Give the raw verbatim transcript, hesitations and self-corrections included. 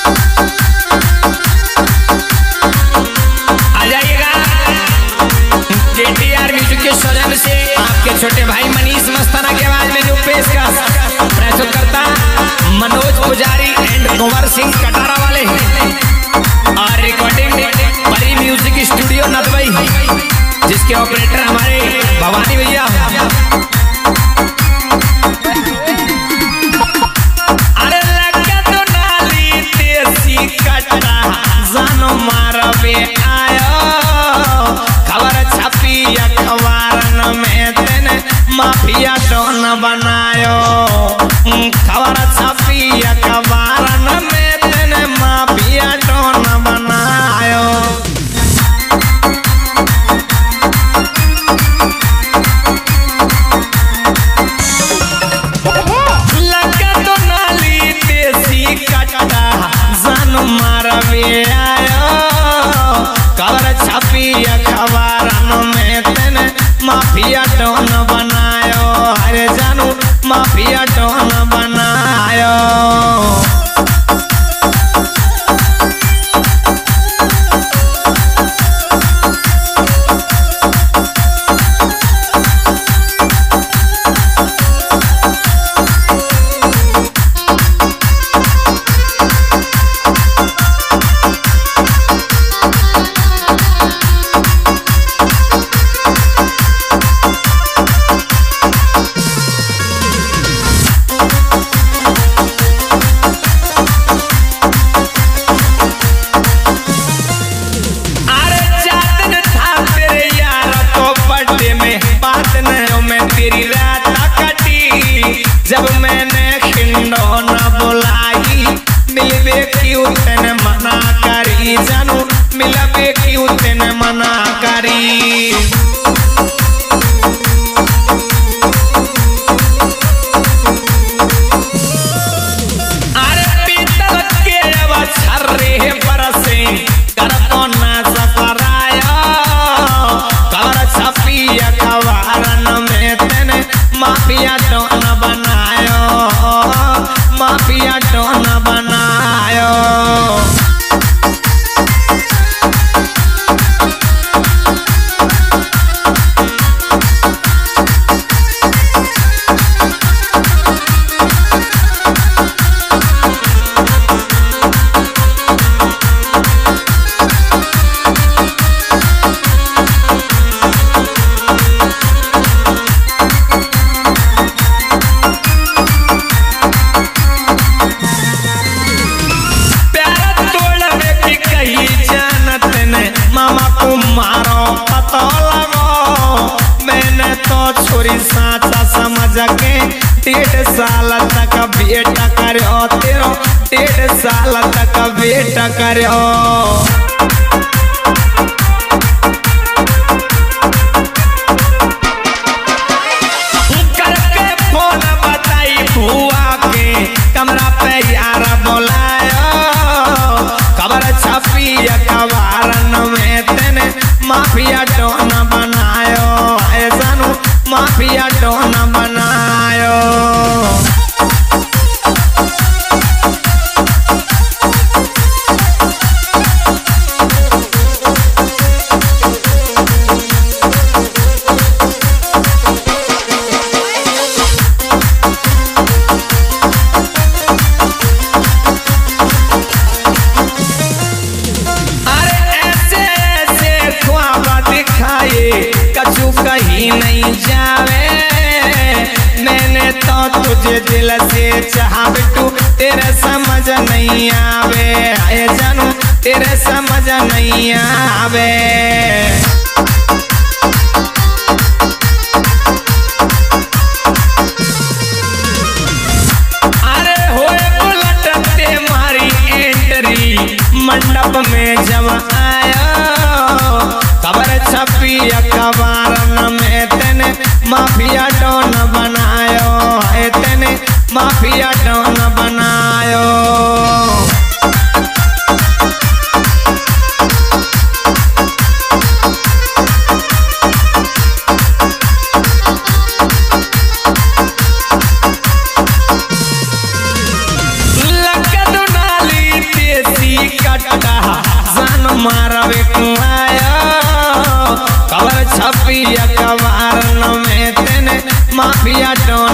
छोटे भाई मनीष मस्ताना के आवाज में जो पेशकश प्रस्तुत करता मनोज पुजारी एंड कुंवर सिंह कटारा वाले और रिकॉर्डिंग परी म्यूजिक स्टूडियो नदवई, जिसके ऑपरेटर हमारे भवानी भैया। अरे लगा तो नाली देसी कटा जानो मारवे आयो, खबर छपी अखबारन में माफिया डॉन बनायो, खबर छपी अखबारन में तेने माफिया डॉन बनायो। लगा तो नाली देसी कटा जान मारवे आयो, खबर छपी अखबारन में तेने माफिया डॉन बनायो, अरे जानू माफिया डॉन बनायो। जब मैंने खिंडो न बुलाई मिलबे क्यों तेने मना करी, जानू मिलबे क्यों तेने मना करी। अरे पीतल के छर्रे बरसे कर को ना सफराया, खबर छपी अखबारन में तेने माफिया डॉन बनायो, माफिया डॉन बनायो। मारो पता लगो, मैंने तो छोरी साचा समझ के डेढ़ साल तक वेट करो, तेरो डेढ़ साल तक वेट करो। करके फोन बताई बुआ के कमरा पे यार बुलायो, खबर छपी अखबारन में तेने माफिया डॉन बनायो, ऐ जानू माफिया डॉन बनायो। कछु कहीं नहीं जावे, मैंने तो तुझे दिल से चाहा बिट्टू, तेरे समझ नहीं आवे, आए जानू तेरे समझ नहीं आवे। अरे होए बुलटते मारी एंट्री मंडप में जब आया, खबर छपी अखबारन में तेने माफिया डॉन बनायो, ए तेने माफिया डॉन बनायो। लगा तो नाली छपिया कबार न में तेने माफिया टोन